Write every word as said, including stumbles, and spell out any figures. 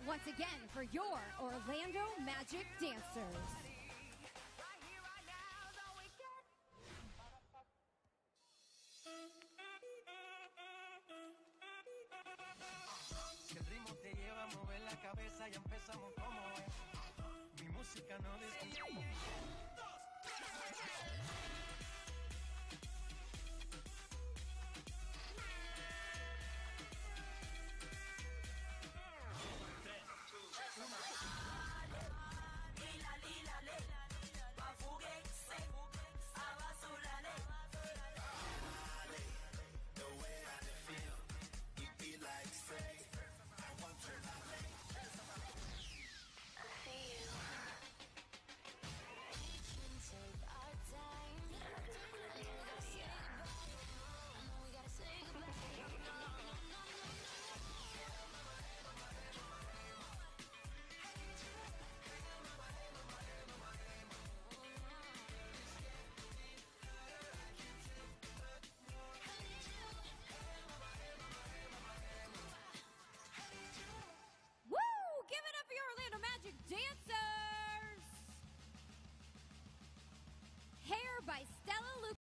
once again for your Orlando Magic Dancers. Si el ritmo te lleva a mover la cabeza, ya empezamos como es. Mi música no descontrola. Dancers! Hair by Stella Luke.